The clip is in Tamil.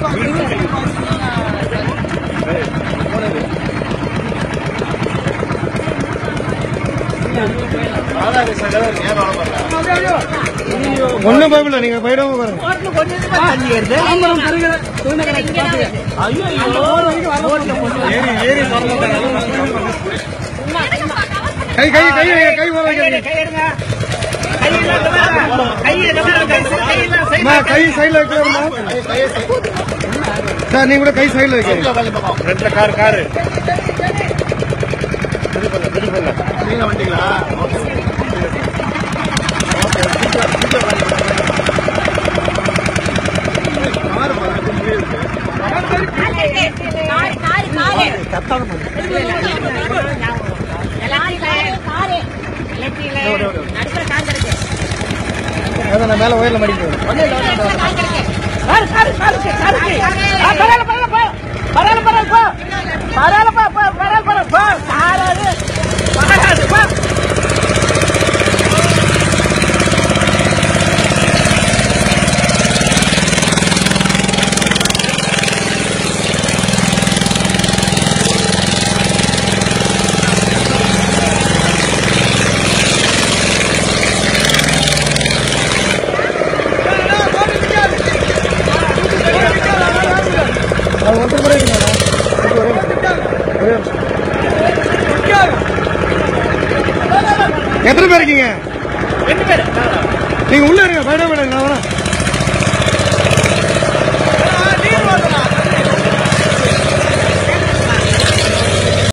ஒன்னும் பயப்படல, நீங்க போயிடாம பாருங்க. கை கை கை கை கை சைட்ல வைக்கலாமா சார்? நீங்க கூட கை சைட்ல வைக்கிறீங்க. காரு காரு நீங்க வந்தீங்களா? மேல ஒயர்ல மடிக்கிறேன். எத்தனை பேர் இருக்கீங்க? 2 பேர். நீங்க உள்ள இருங்க, பயப்பட வேண்டாம்.